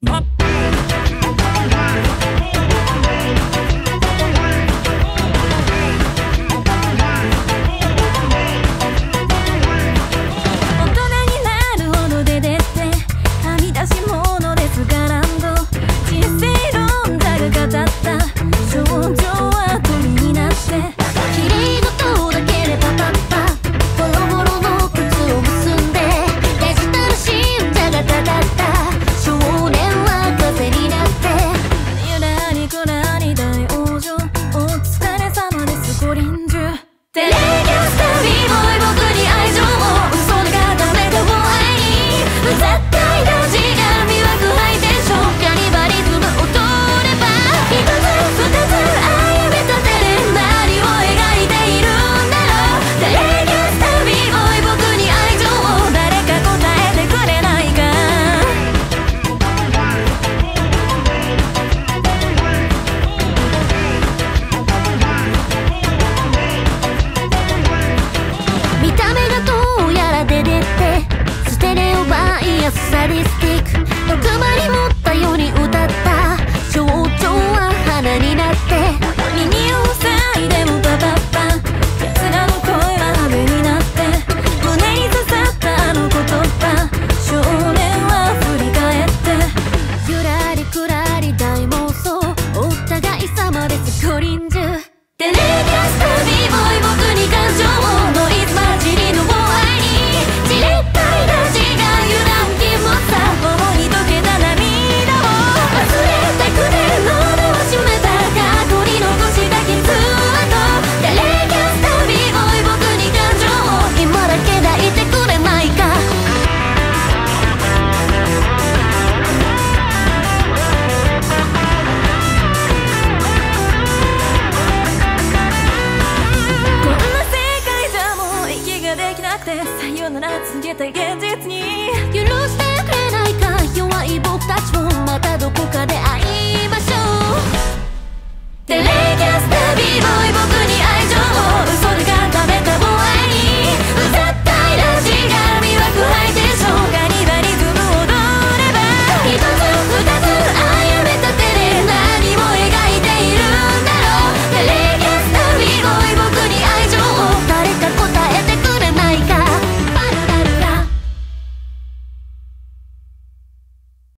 サディスティック欲張り持ったように歌った象徴は花になって耳を塞いでもパパッパ奴らの声は雨になって胸に刺さったあの言葉少年は振り返ってゆらりくらり大妄想お互い様でスコリンジュテレキャスター b ボーイ僕に感情をノイズ混じりの愛にじれったいラジが油断禁物さ頬に溶けた涙を忘れてくれ喉を閉めた過去に残した傷跡テレキャスター b ボーイ僕に感情を今だけ抱いてくれないかさよなら告げた現実に許してくれないか弱い僕たちもまたどこかで会いましょうテレキャスター b ボーイ僕に